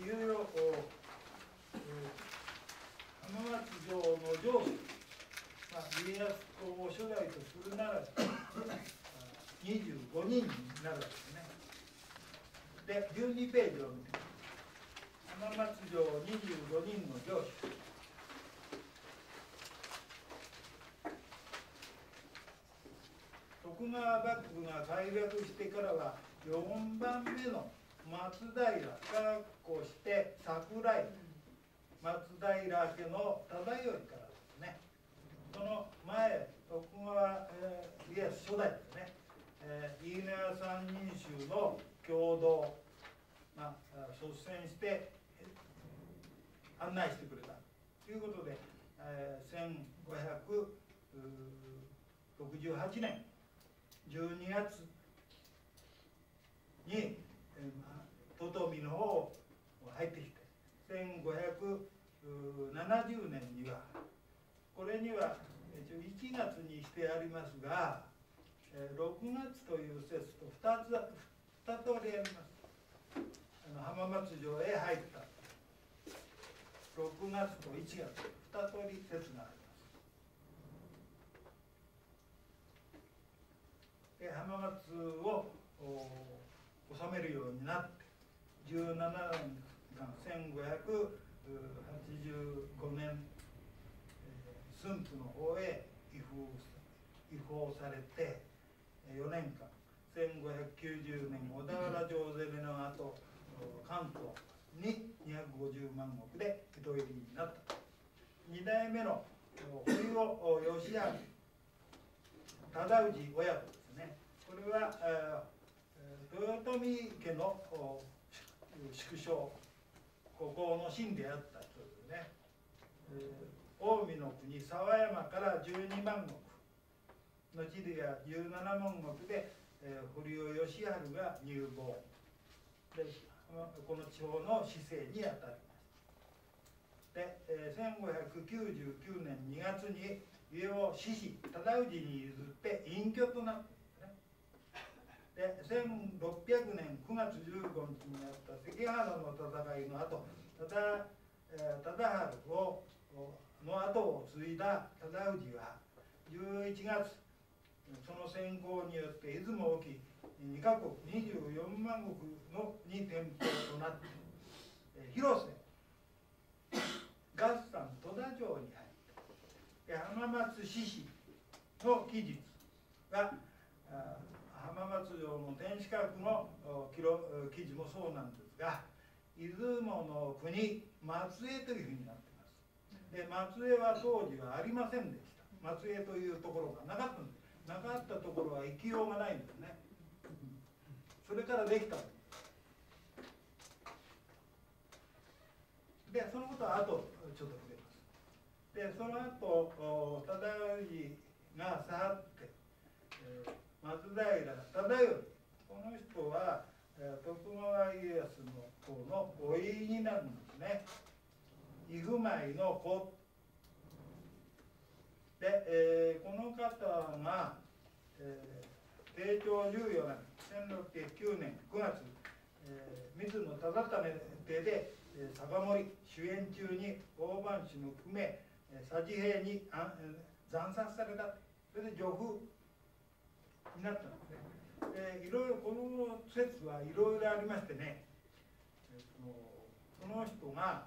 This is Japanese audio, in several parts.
いよいよ浜松城の城主、家康公を初代とするなら25人になるわけですね。で、12ページを見て浜松城25人の城主。徳川幕府が開略してからは4番目の松平かっこして桜井松平家の忠頼からですね。その前徳川、家康初代ですね、飯野屋三人衆の共同、率先して案内してくれたということで、1568年12月に都東美の方入ってきて、1570年にはこれには1月にしてありますが、6月という説と2通りあります。浜松城へ入った6月と1月2通り説があります。で、浜松を治めるようになって17年間1585年駿府の方へ移封されて4年間1590年小田原城攻めの後関東に250万石で江戸入りになった。2代目の堀尾義明忠氏親子ですね。これは豊臣家の宿将、ここの臣であった人ですね。近江の国沢山から12万石の地では17万石で堀尾義治が入坊で、この地方の市政にあたりました。で、1599年2月に家を志士忠氏に譲って隠居となったんですね。で、1600年9月15日にあった関ヶ原の戦いの後、忠治の後を継いだ忠氏は11月その戦功によって出雲沖2カ国24万石のに転封となって広瀬合算戸田城に入った浜松志士の記述が浜松城の天守閣の記事もそうなんですが、出雲の国松江というふうになっています。で、松江は当時はありませんでした。松江というところがなかったんです。なかったところは行きようがないんですね。それからできたんです。で、そのことは後ちょっと触れます。で、その後忠氏が去って、松平忠頼、この人は徳川家康の方のおいになるんですね。伊府前の子で、この方が、慶長14年1609年9月、水野忠胤邸で酒盛主演中に大番衆の含め佐治兵に惨殺された。それで除風になったんですね。いろいろこの説はいろいろありましてね、その人が、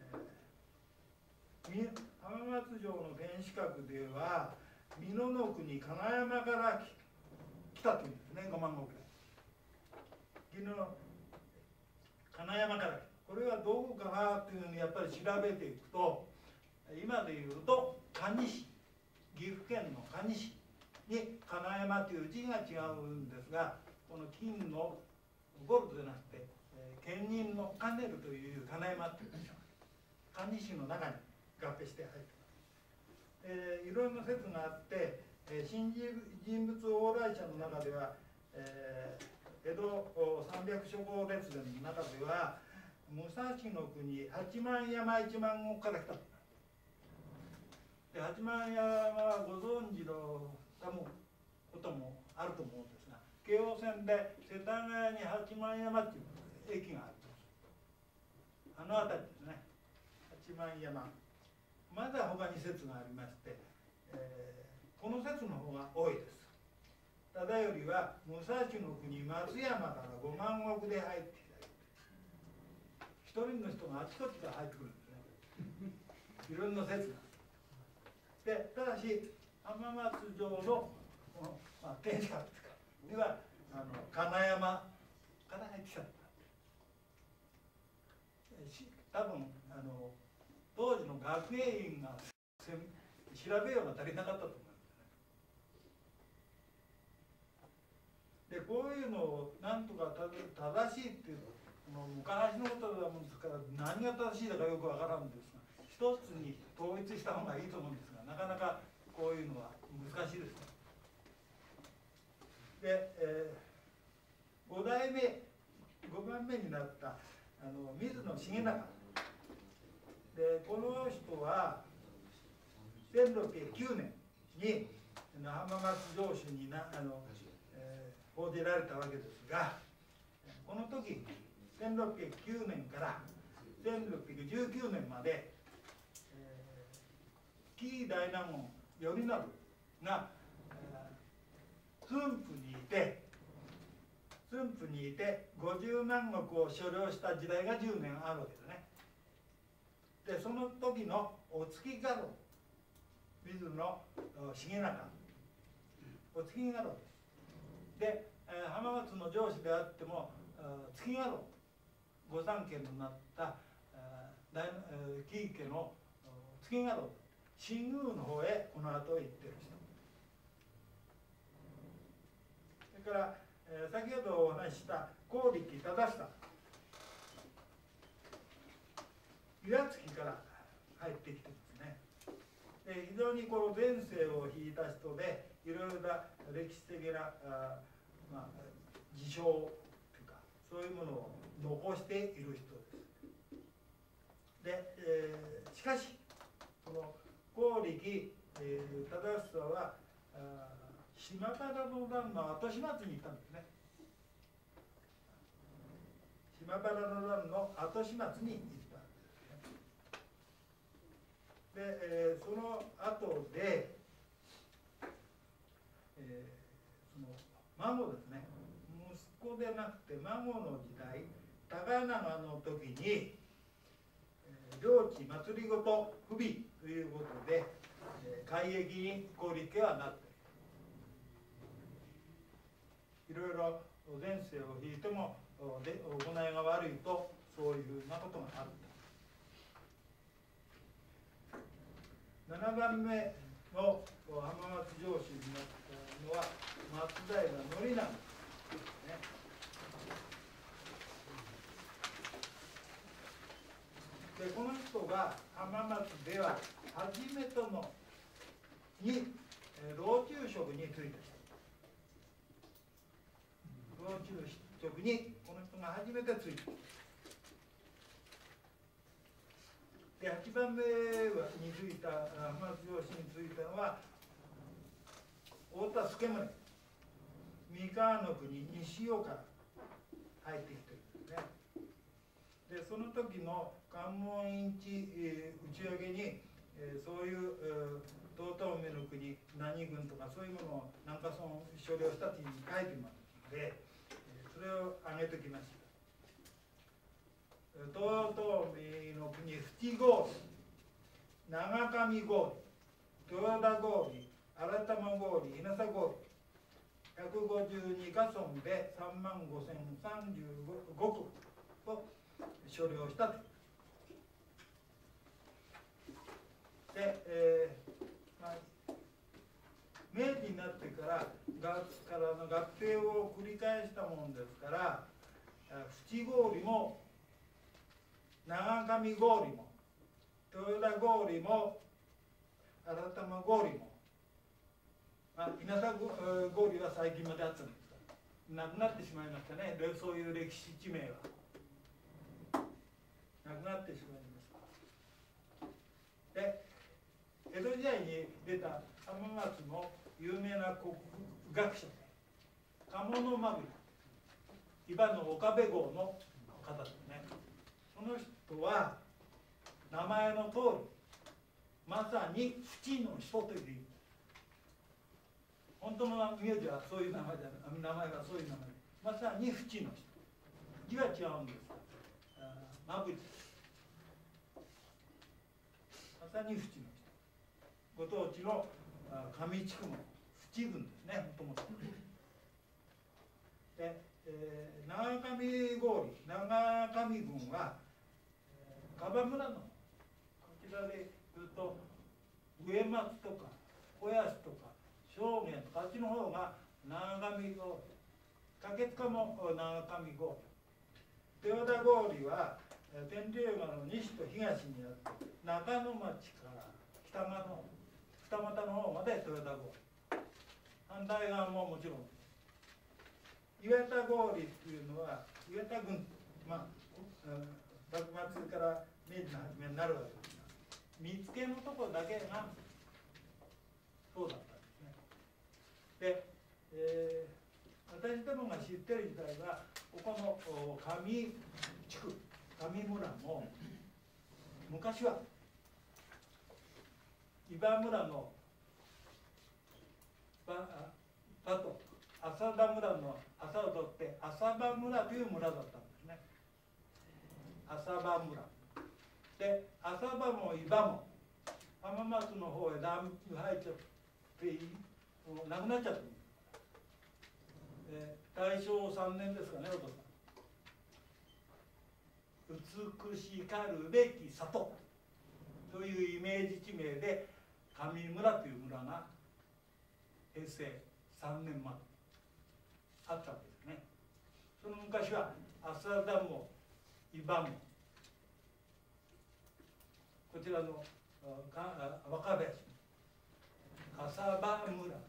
浜松城の天守閣では美濃の国金山から来たというんですね。5万石で金山から来た。これはどこかなというのにやっぱり調べていくと、今でいうと可児市、岐阜県の可児市に金山という字が違うんですが、この金のゴルドじゃなくて兼任のカネルという金山という可児市の中に合併して入ってます。いろんな説があって、新人物往来者の中では、江戸300諸侯列伝の中では武蔵の国八幡山一万石から来た。で、八幡山はご存知のこともあると思うんですが、京王線で世田谷に八幡山っていう駅があります。 あの辺りですね、八幡山。まだ他に説がありまして、この説の方が多いです。忠頼は武蔵の国松山から5万石で入ってきた。一人の人があちこちから入ってくるんですね。いろんな説が。で、ただし浜松城の天守閣には金山から入ってきた。多分当時の学芸員が調べようが足りなかったと思うんですね。でこういうのをなんとか正しいっていうの昔のことだもんですから何が正しいだかよくわからんですが、一つに統一した方がいいと思うんですが、なかなかこういうのは難しいですね。で、5代目5番目になった水野重長で、この人は1609年に浜松城主に報じられたわけですが、この時1609年から1619年まで、紀伊大納言頼宣が駿府にいて50万石を所領した時代が10年あるわけですね。でその時のお付き家老水野重長お付き家老です。で浜松の城主であっても付き家老御三家になった紀伊家の付き家老新宮の方へこの後行ってる人。それから先ほどお話しした高力忠久岩槻から入ってきてますね。で非常にこの前世を引いた人でいろいろな歴史的な事象というかそういうものを残している人です。で、しかしこの高力忠久は島原の乱の後始末に行ったんですね。島原の乱の後始末に行ったんですね。で、その後で、その孫ですね、息子でなくて孫の時代高長の時に領地祭りごと不備ということで改易に高力家はなって、いろいろ前世を引いても行いが悪いとそういうふうなことがある。7番目の浜松城主になったのは松平宣長ですね。でこの人が浜松では初めてに老中職に就いた人。老中職にこの人が初めて就いた。で8番目に就いた浜松城主に就いたのは太田助宗三河の国西尾から入ってきてるんですね。でその時の関門インチ打ち上げに、そういう遠江の国何郡とかそういうものを南下村所領したというふうに書いてますので、それを挙げてきました。遠江の国淵郡、長上郡、豊田郡、新玉郡、稲佐郡、152家村で35,035区を所領したと。で、明治になってからの合併を繰り返したもんですから、淵郡も長上郡も豊田郡も新玉郡も、稲佐郡は最近まであったんですがなくなってしまいましたね。そういう歴史地名はなくなってしまいました。で江戸時代に出た浜松の有名な国学者で鴨の間口、今の岡部郷の方ですね。その人とは名前の通りまさに淵の人という意味。本当の名字はそういう名前で、名前がそういう名前で、まさに淵の人。字は違うんですが、まぶち。まさに淵の人。ご当地の上地区の淵郡ですね、もともと。で、長上郡、長上郡は、樺村のこちらで言うと、上松とか小安とか正源とかあっちの方が長上郡、竹塚も長上郡、豊田郡は天竜川の西と東にあって中野町から北側の二俣の方まで豊田郡、反対側ももちろん岩田郡っていうのは岩田郡、まあ幕末から明治の初めになるわけですが、見つけのところだけがそうだったんですね。で、私どもが知ってる時代はここの上地区上村も昔は伊庭村の場と浅田村の浅を取って浅場村という村だったんですね。浅場村で、浅場も伊庭も浜松の方へだいぶ入っちゃってなくなっちゃった。大正3年ですかね、お父さん。美しかるべき里というイメージ地名で上村という村が平成3年まであったわけですね。その昔は浅田も伊庭もこちらの若林浅場村だったんですね。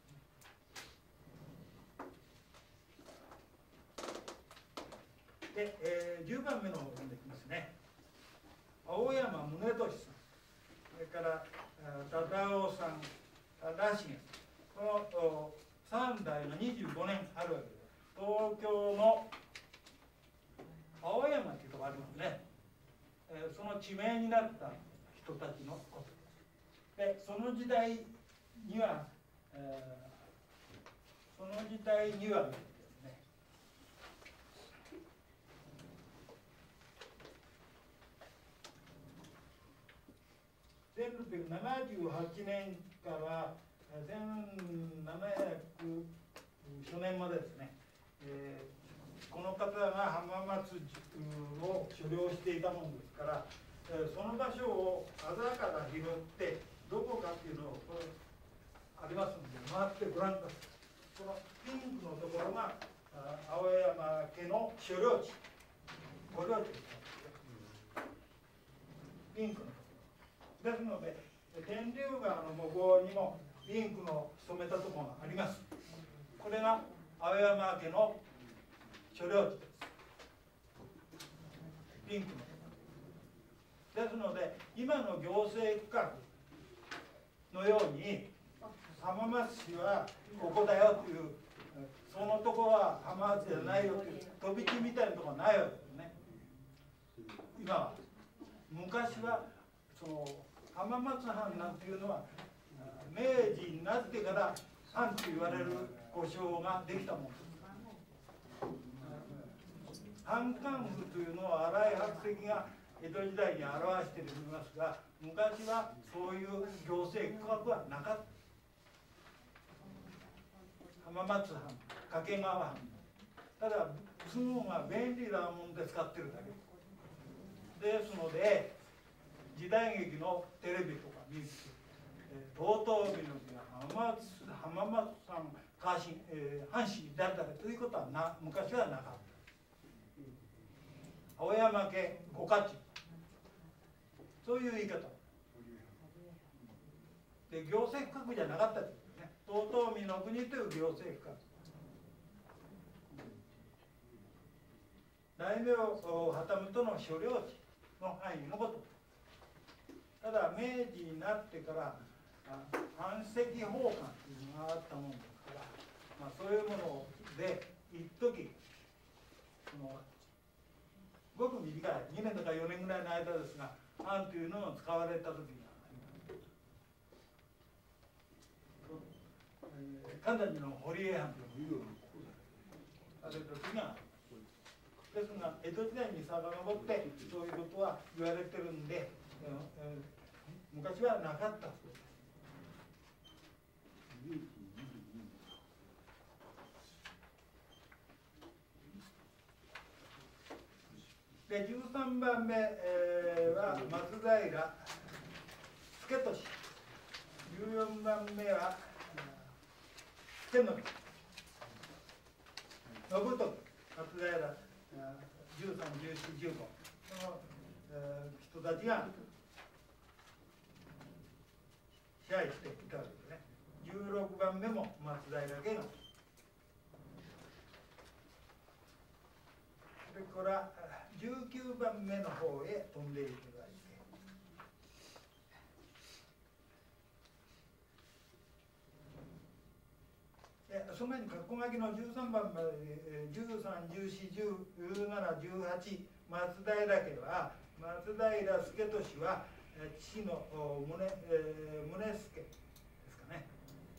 で、10番目の方を読んでいきますね。青山宗俊さん、それから忠夫さん、忠重さん、この3代が25年あるわけです。東京の青山というところありますね。その地名になった人たちのことです。で、その時代には、ですね、1678年から1700初年までですね、この方が浜松を所領していたものですから、その場所をあざから拾ってどこかっていうのをこれありますので回ってご覧ください。このピンクのところが青山家の所領地、御領地です。ピンクのところですので、天竜川の向こうにもピンクの染めたところがあります。これが青山家の所領地です。ピンクのところですので、今の行政区画のように浜松市はここだよという、そのところは浜松じゃないよという飛び地みたいなところはないわけですね。今は。昔はその浜松藩なんていうのは明治になってから藩と言われる呼称ができたものです。藩官府というのを新井白石が江戸時代に表していますが、昔はそういう行政区画はなかった。浜松藩、掛川藩、ただ住むのが便利なもんで使ってるだけですので、時代劇のテレビとか見ると遠江の字が浜松さん阪神誰々ということは昔はなかった。青山家御家中、そういう言い方で、行政区画じゃなかったですね。遠江の国という行政区画、大名旗本の所領地の範囲のこと。ただ明治になってから藩籍奉還というのがあったものですから、そういうもので一時そのごく短い2年とか4年ぐらいの間ですが、藩というのを使われた時が神田寺の堀江藩というのをされた時がですが、江戸時代に遡ってそういうことは言われてるんで、昔はなかったそうです。で13番目は松平助俊、14番目は助徳、信徳、松平13、14、15この、人たちが支配していたわけですね。16番目も松平家の、それから19番目の方へ飛んでいただいて、その前に括弧書きの13番まで13、14、17、18松平家は松平助俊は父の宗助ですかね。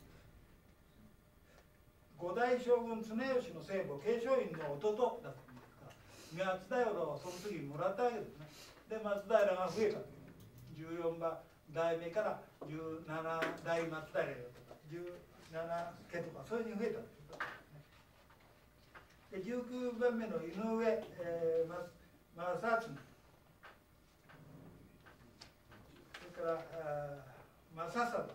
五代将軍常吉の生母継承院の弟だったんですから、松平をその次もらったわけですね。で松平が増えたという14代目から17代松平とか17家とかそういうふうに増えたということですね。で19番目の井上正恒、それから正貞、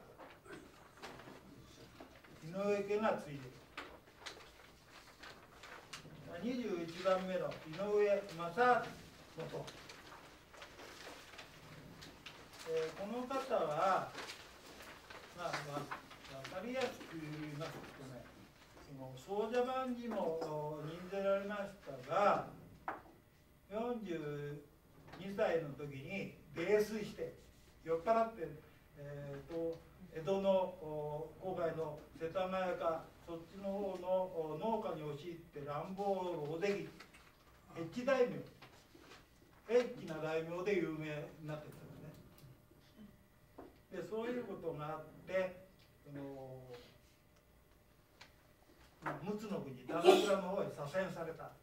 井上家が継いでいる。21番目の井上正元、この方は、分かりやすく言いますとね、総社番にも任ぜられましたが、42歳の時に泥酔して酔っ払って、江戸の郊外の世田谷かそっちの方の農家に押し入って乱暴をおでぎ、エッチ大名、エッチな大名で有名になってきたんですね。でそういうことがあって陸奥の国高倉の方へ左遷された。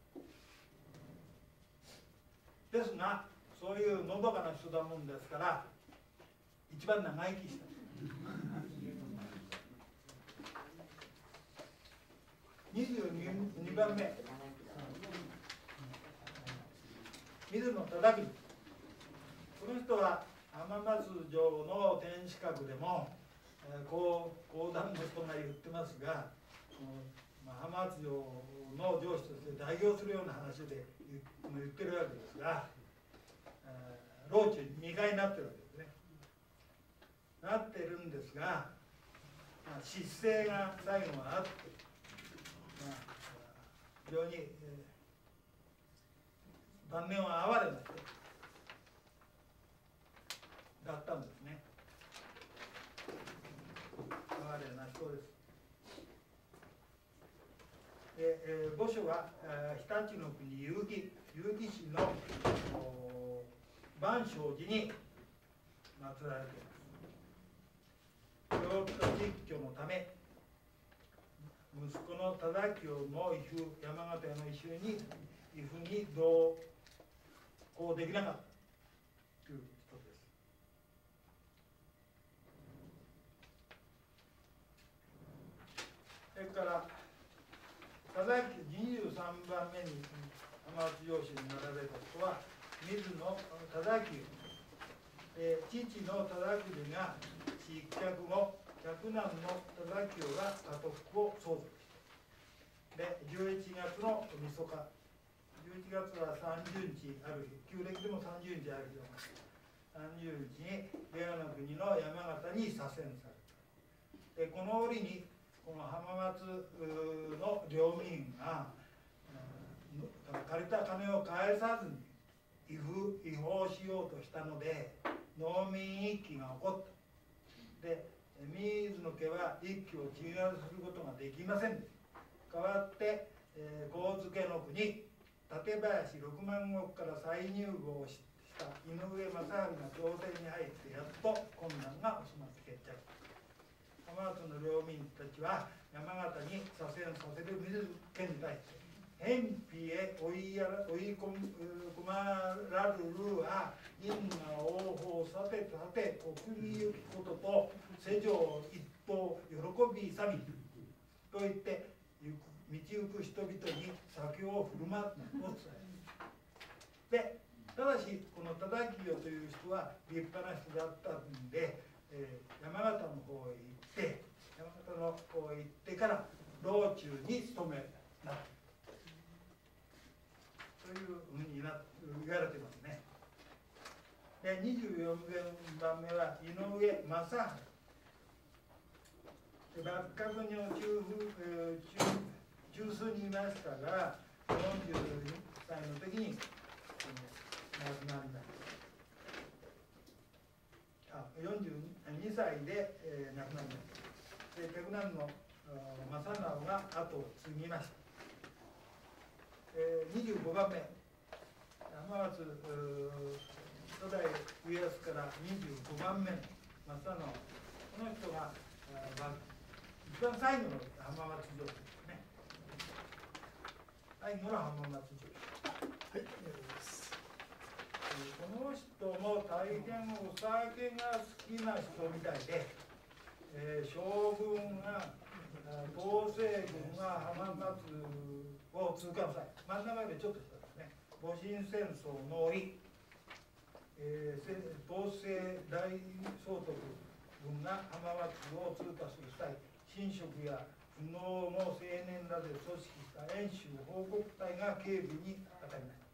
ですがそういうのどかな人だもんですから一番長生きした。22番目水野忠邦、この人は浜松城の天守閣でも講談の人が言ってますが、浜松城の城主として代表するような話で言ってるわけですが、老中2回なってるわけですね。なってるんですが、失政が最後はあって、非常に、晩年は哀れな人だったんですね。哀れな人です。墓所は日立の国結城市の万象寺に祀られています。病気と実居のため息子の忠清の威風、山形の威風に同行できなかったという人です。それから忠清23番目に浜松城主になられた人は水野忠清、父の忠久が失脚後、嫡男の忠清が家督を相続してで11月のみそか、11月は30日ある日、旧暦でも30日ある日を30日に出羽の国の山形に左遷された。でこの折にこの浜松の領民が借りた金を返さずに違法しようとしたので農民一揆が起こった。で水野家は一揆を鎮圧することができませんでした。代わって神津家の国館林6万石から再入郷した井上正治が朝廷に入ってやっと困難が収まって決着。浜松の領民たちは山形に左遷させる水家に対して偏僻へ追い込まらるるは因果応報さてさて国に行くことと世上一方喜び勇みと言って道行く人々に酒を振る舞うのを伝える。でただしこの忠清という人は立派な人だったんで、山形の方へ行って山形の方へ行ってから道中に勤めなというふうに言われてますね。で24番目は井上正治。幕閣の中枢にいましたが42歳の時に亡くなりました。42歳で、亡くなりました。で嫡男の正直が後を継ぎました。25番目浜松初代家康から25番目の正直、この人が一番最後の浜松城ですね。最後の浜松城。はい、この人も大変お酒が好きな人みたいで、将軍が統制軍が浜松を通過の際、真ん中よりちょっと下ですね、戊辰戦争の折、統制大総督軍が浜松を通過する際、神職や不能の青年らで組織した遠州報告隊が警備に当たりました。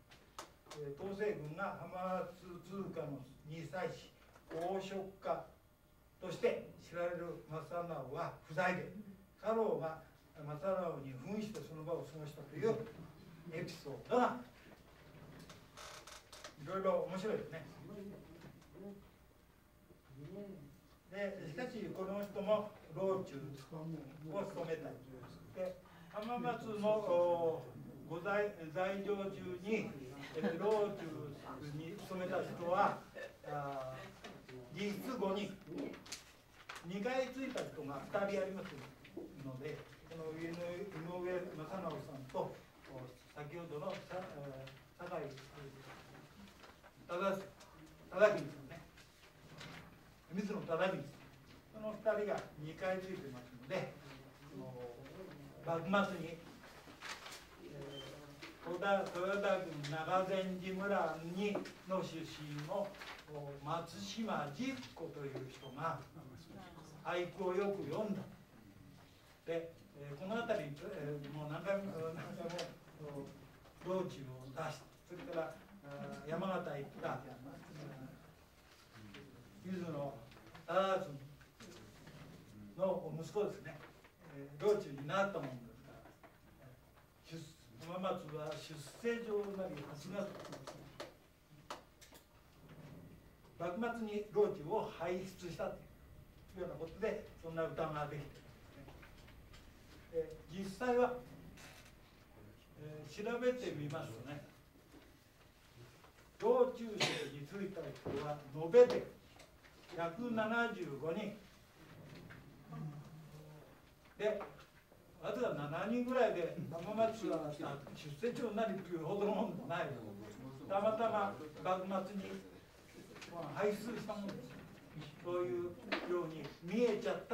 統制軍が浜松通過のに際し公職家として知られる正直は不在で、家老が正直に扮してその場を過ごしたというエピソードがいろいろ面白いですね。でしかしこの人も老中を務めたい。で浜松のご在場中に老中に勤めた人は実質5人、2回ついた人が2人ありますので、この井上正直さんと先ほどの酒井忠君ですね、水野忠君、その2人が2回ついてますので、幕末に豊田郡長善寺村にの出身の松島実子という人が俳句をよく読んだ。で、この辺りもう何回も道中を出して、それから山形へ行った水野忠次の息子ですね、道中になったものですから、浜松は出世城なり8月、幕末に老中を輩出したというようなことで、そんな歌ができているんですね。実際は、調べてみますとね、道中生についた人は延べで175人で、わずか7人ぐらいで浜松は出世町になりというほどのものもない。たまたま幕末に輩出したものです。そういうように見えちゃった